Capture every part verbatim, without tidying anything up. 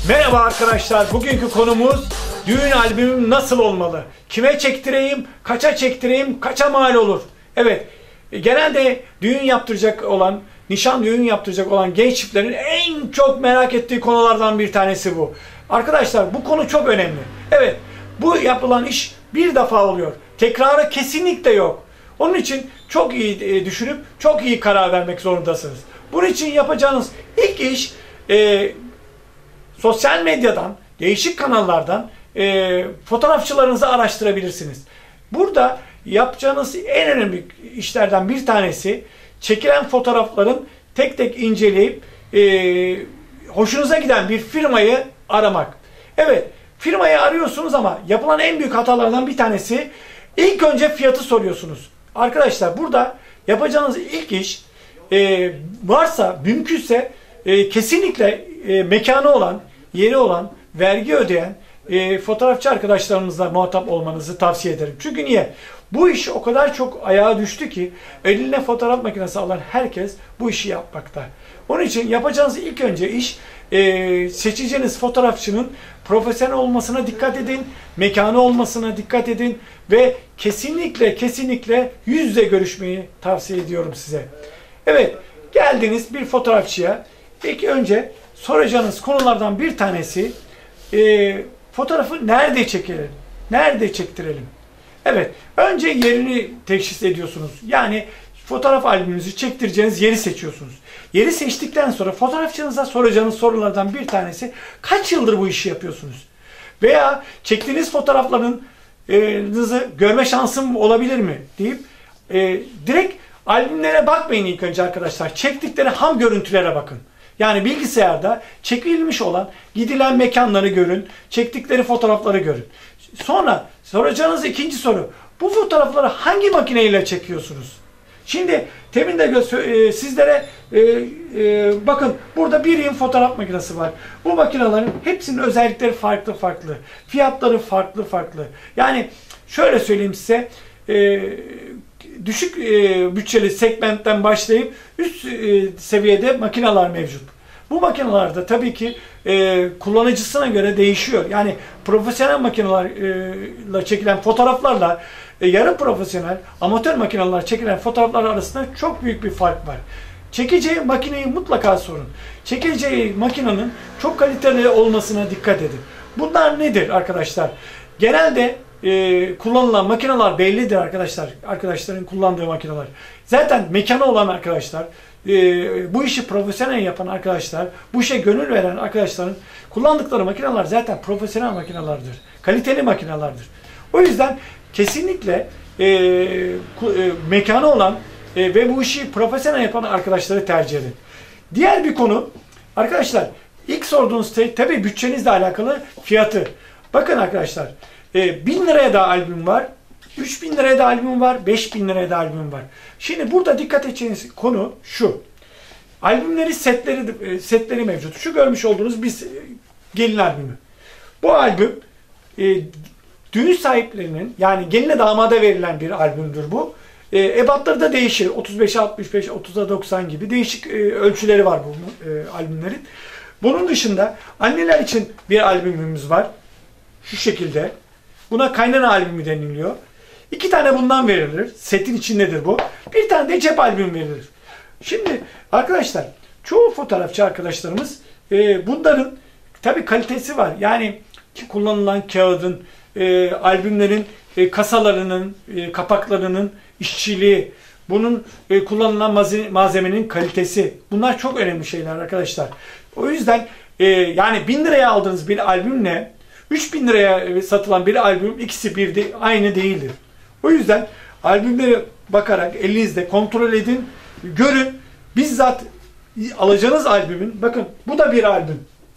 Merhaba arkadaşlar, bugünkü konumuz düğün albümüm nasıl olmalı? Kime çektireyim, kaça çektireyim, kaça mal olur? Evet, genelde düğün yaptıracak olan, nişan düğün yaptıracak olan genç çiftlerin en çok merak ettiği konulardan bir tanesi bu. Arkadaşlar bu konu çok önemli. Evet, bu yapılan iş bir defa oluyor. Tekrarı kesinlikle yok. Onun için çok iyi düşünüp çok iyi karar vermek zorundasınız. Bunun için yapacağınız ilk iş e, sosyal medyadan, değişik kanallardan e, fotoğrafçılarınızı araştırabilirsiniz. Burada yapacağınız en önemli işlerden bir tanesi çekilen fotoğrafların tek tek inceleyip e, hoşunuza giden bir firmayı aramak. Evet, firmayı arıyorsunuz ama yapılan en büyük hatalardan bir tanesi ilk önce fiyatı soruyorsunuz. Arkadaşlar burada yapacağınız ilk iş e, varsa, mümkünse e, kesinlikle e, mekanı olan, yeri olan, vergi ödeyen e, fotoğrafçı arkadaşlarınızla muhatap olmanızı tavsiye ederim. Çünkü niye? Bu iş o kadar çok ayağa düştü ki eline fotoğraf makinesi alan herkes bu işi yapmakta. Onun için yapacağınız ilk önce iş e, seçeceğiniz fotoğrafçının profesyonel olmasına dikkat edin, mekanı olmasına dikkat edin ve kesinlikle kesinlikle yüz yüze görüşmeyi tavsiye ediyorum size. Evet, geldiniz bir fotoğrafçıya. İlk önce soracağınız konulardan bir tanesi e, fotoğrafı nerede çekelim? Nerede çektirelim? Evet, önce yerini teşhis ediyorsunuz. Yani fotoğraf albümünüzü çektireceğiniz yeri seçiyorsunuz. Yeri seçtikten sonra fotoğrafçınıza soracağınız sorulardan bir tanesi kaç yıldır bu işi yapıyorsunuz? Veya çektiğiniz fotoğraflarınızı görme şansım olabilir mi? deyip e, direkt albümlere bakmayın ilk önce arkadaşlar. Çektikleri ham görüntülere bakın. Yani bilgisayarda çekilmiş olan gidilen mekanları görün, çektikleri fotoğrafları görün. Sonra soracağınız ikinci soru, bu fotoğrafları hangi makineyle çekiyorsunuz? Şimdi temin de e, sizlere e, e, bakın burada bir yığın fotoğraf makinesi var. Bu makinelerin hepsinin özellikleri farklı farklı, fiyatları farklı farklı. Yani şöyle söyleyeyim size, e, düşük e, bütçeli segmentten başlayıp üst e, seviyede makineler mevcut. Bu makinelerde tabii ki e, kullanıcısına göre değişiyor. Yani profesyonel makinelerle çekilen fotoğraflarla e, yarı profesyonel, amatör makineler çekilen fotoğraflar arasında çok büyük bir fark var. Çekeceği makineyi mutlaka sorun. Çekeceği makinenin çok kaliteli olmasına dikkat edin. Bunlar nedir arkadaşlar? Genelde e, kullanılan makineler bellidir arkadaşlar. Arkadaşların kullandığı makineler. Zaten mekanı olan arkadaşlar, e, bu işi profesyonel yapan arkadaşlar, bu işe gönül veren arkadaşların kullandıkları makineler zaten profesyonel makinelerdir. Kaliteli makinelerdir. O yüzden kesinlikle e, e, mekanı olan e, ve bu işi profesyonel yapan arkadaşları tercih edin. Diğer bir konu arkadaşlar, ilk sorduğunuz şey tabii bütçenizle alakalı fiyatı. Bakın arkadaşlar, e, bin liraya da albüm var, üç bin liraya da albüm var, beş bin liraya da albüm var. Şimdi burada dikkat edeceğiniz konu şu. Albümleri setleri setleri mevcut. Şu görmüş olduğunuz bir gelin albümü. Bu albüm e, düğün sahiplerinin, yani geline damada verilen bir albümdür bu. E, ebatları da değişir. otuz beşe altmış beş, otuza doksan gibi değişik e, ölçüleri var bu e, albümlerin. Bunun dışında anneler için bir albümümüz var. Şu şekilde. Buna kaynana albümü deniliyor. İki tane bundan verilir. Setin içindedir bu. Bir tane de cep albümü verilir. Şimdi arkadaşlar, çoğu fotoğrafçı arkadaşlarımız e, bunların tabii kalitesi var. Yani kullanılan kağıdın, e, albümlerin e, kasalarının, e, kapaklarının işçiliği, bunun e, kullanılan malzemenin kalitesi. Bunlar çok önemli şeyler arkadaşlar. O yüzden e, yani bin liraya aldığınız bir albümle üç bin liraya satılan bir albüm, ikisi bir de aynı değildir. O yüzden albümlere bakarak elinizde kontrol edin, görün. Bizzat alacağınız albümün, bakın bu da bir albüm.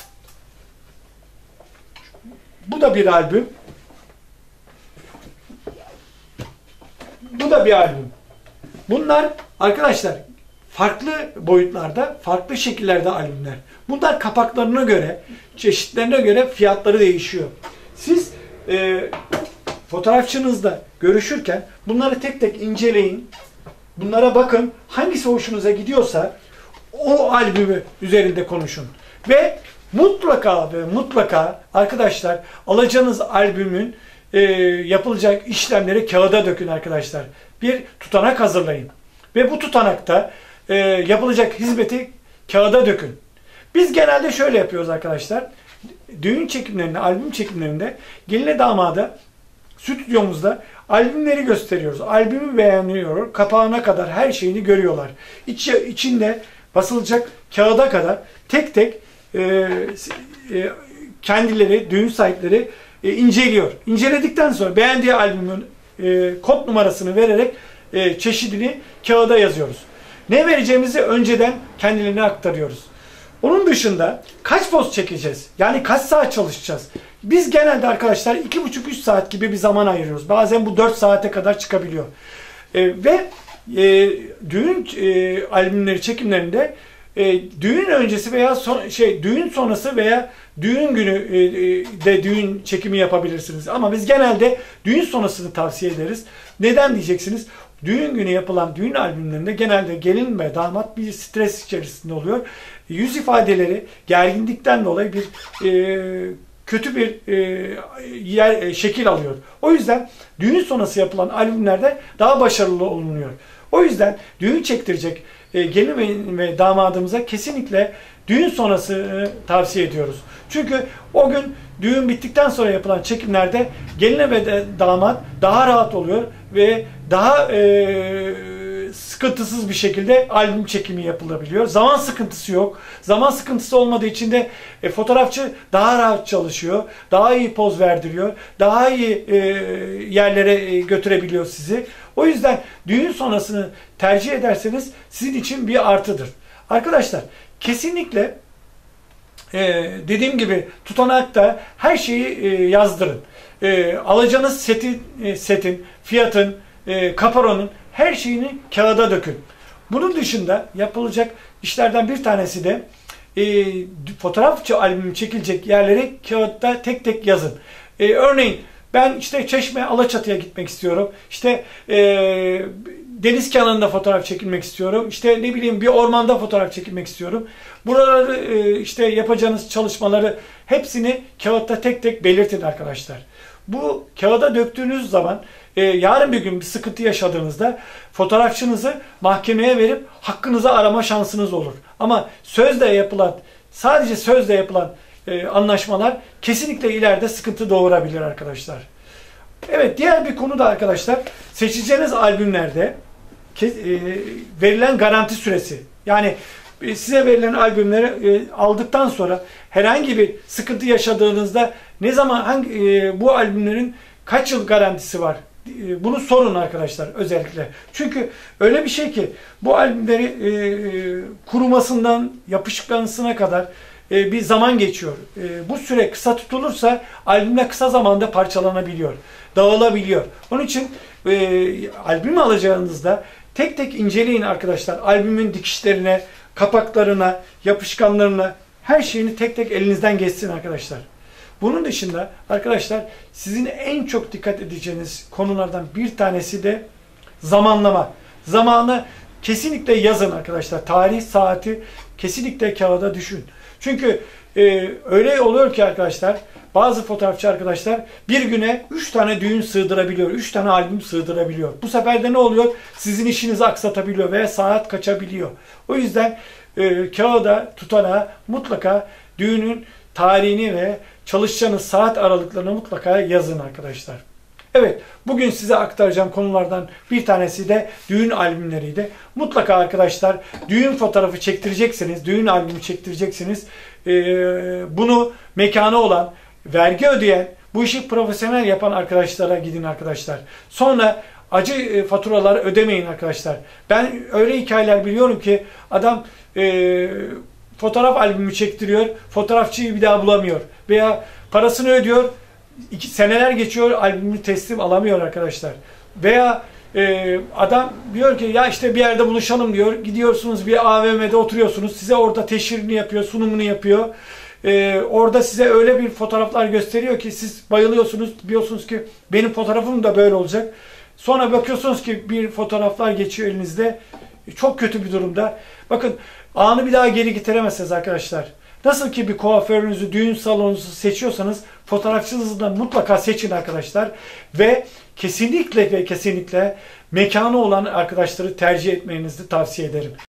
Bu da bir albüm. Bu da bir albüm. Bunlar arkadaşlar farklı boyutlarda, farklı şekillerde albümler. Bunlar kapaklarına göre, çeşitlerine göre fiyatları değişiyor. Siz e, fotoğrafçınızla görüşürken bunları tek tek inceleyin. Bunlara bakın. Hangisi hoşunuza gidiyorsa o albümü üzerinde konuşun. Ve mutlaka ve mutlaka arkadaşlar alacağınız albümün e, yapılacak işlemleri kağıda dökün arkadaşlar. Bir tutanak hazırlayın. Ve bu tutanakta e, yapılacak hizmeti kağıda dökün. Biz genelde şöyle yapıyoruz arkadaşlar. Düğün çekimlerinde, albüm çekimlerinde geline damada stüdyomuzda albümleri gösteriyoruz. Albümü beğeniyor, kapağına kadar her şeyini görüyorlar. İç, içinde basılacak kağıda kadar tek tek e, e, kendileri, düğün sahipleri e, inceliyor. İnceledikten sonra beğendiği albümün e, kod numarasını vererek e, çeşidini kağıda yazıyoruz. Ne vereceğimizi önceden kendilerine aktarıyoruz. Onun dışında kaç poz çekeceğiz? Yani kaç saat çalışacağız? Biz genelde arkadaşlar iki buçuk üç saat gibi bir zaman ayırıyoruz. Bazen bu dört saate kadar çıkabiliyor. E, ve e, düğün e, albümleri çekimlerinde e, düğün öncesi veya son, şey düğün sonrası veya düğün günü e, de düğün çekimi yapabilirsiniz. Ama biz genelde düğün sonrasını tavsiye ederiz. Neden diyeceksiniz? Düğün günü yapılan düğün albümlerinde genelde gelin ve damat bir stres içerisinde oluyor. Yüz ifadeleri gerginlikten dolayı bir e, kötü bir e, yer e, şekil alıyor. O yüzden düğün sonrası yapılan albümlerde daha başarılı olunuyor. O yüzden düğün çektirecek e, gelin ve, ve damadımıza kesinlikle düğün sonrası e, tavsiye ediyoruz. Çünkü o gün düğün bittikten sonra yapılan çekimlerde gelin ve de, damat daha rahat oluyor ve daha e, sıkıntısız bir şekilde albüm çekimi yapılabiliyor. Zaman sıkıntısı yok. Zaman sıkıntısı olmadığı için de e, fotoğrafçı daha rahat çalışıyor. Daha iyi poz verdiriyor. Daha iyi e, yerlere e, götürebiliyor sizi. O yüzden düğün sonrasını tercih ederseniz sizin için bir artıdır. Arkadaşlar kesinlikle e, dediğim gibi tutanakta her şeyi e, yazdırın. E, alacağınız setin, e, setin, fiyatın, e, kaparonun her şeyini kağıda dökün. Bunun dışında yapılacak işlerden bir tanesi de e, fotoğrafçı albümü çekilecek yerleri kağıtta tek tek yazın. E, örneğin ben işte Çeşme, Alaçatı'ya gitmek istiyorum. İşte e, deniz kenarında fotoğraf çekilmek istiyorum. İşte ne bileyim bir ormanda fotoğraf çekilmek istiyorum. Buraları e, işte yapacağınız çalışmaları hepsini kağıtta tek tek belirtin arkadaşlar. Bu kağıda döktüğünüz zaman e, yarın bir gün bir sıkıntı yaşadığınızda fotoğrafçınızı mahkemeye verip hakkınızı arama şansınız olur. Ama sözle yapılan, sadece sözle yapılan e, anlaşmalar kesinlikle ileride sıkıntı doğurabilir arkadaşlar. Evet, diğer bir konu da arkadaşlar, seçeceğiniz albümlerde e, verilen garanti süresi. Yani e, size verilen albümleri e, aldıktan sonra herhangi bir sıkıntı yaşadığınızda ne zaman hangi e, bu albümlerin kaç yıl garantisi var? E, bunu sorun arkadaşlar özellikle. Çünkü öyle bir şey ki bu albümleri e, kurumasından yapışkanlığına kadar e, bir zaman geçiyor. E, bu süre kısa tutulursa albümler kısa zamanda parçalanabiliyor, dağılabiliyor. Onun için e, albüm alacağınızda tek tek inceleyin arkadaşlar. Albümün dikişlerine, kapaklarına, yapışkanlarına, her şeyini tek tek elinizden geçsin arkadaşlar. Bunun dışında arkadaşlar sizin en çok dikkat edeceğiniz konulardan bir tanesi de zamanlama. Zamanı kesinlikle yazın arkadaşlar. Tarih, saati kesinlikle kağıda düşün. Çünkü e, öyle oluyor ki arkadaşlar, bazı fotoğrafçı arkadaşlar bir güne üç tane düğün sığdırabiliyor. üç tane albüm sığdırabiliyor. Bu sefer de ne oluyor? Sizin işinizi aksatabiliyor veya saat kaçabiliyor. O yüzden e, kağıda, tutanağa mutlaka düğünün tarihini ve çalışacağınız saat aralıklarını mutlaka yazın arkadaşlar. Evet, bugün size aktaracağım konulardan bir tanesi de düğün albümleriydi. Mutlaka arkadaşlar düğün fotoğrafı çektireceksiniz, düğün albümü çektireceksiniz. Ee, bunu mekanı olan, vergi ödeyen, bu işi profesyonel yapan arkadaşlara gidin arkadaşlar. Sonra acı faturaları ödemeyin arkadaşlar. Ben öyle hikayeler biliyorum ki adam e, fotoğraf albümü çektiriyor, fotoğrafçıyı bir daha bulamıyor. Veya parasını ödüyor, iki seneler geçiyor, albümü teslim alamıyor arkadaşlar. Veya e, adam diyor ki ya işte bir yerde buluşalım diyor. Gidiyorsunuz bir A V M'de oturuyorsunuz. Size orada teşhirini yapıyor, sunumunu yapıyor. E, orada size öyle bir fotoğraflar gösteriyor ki siz bayılıyorsunuz. Diyorsunuz ki benim fotoğrafım da böyle olacak. Sonra bakıyorsunuz ki bir fotoğraflar geçiyor elinizde. Çok kötü bir durumda. Bakın, anı bir daha geri getiremezsiniz arkadaşlar. Nasıl ki bir kuaförünüzü, düğün salonunuzu seçiyorsanız fotoğrafçınızı da mutlaka seçin arkadaşlar. Ve kesinlikle ve kesinlikle mekanı olan arkadaşları tercih etmenizi tavsiye ederim.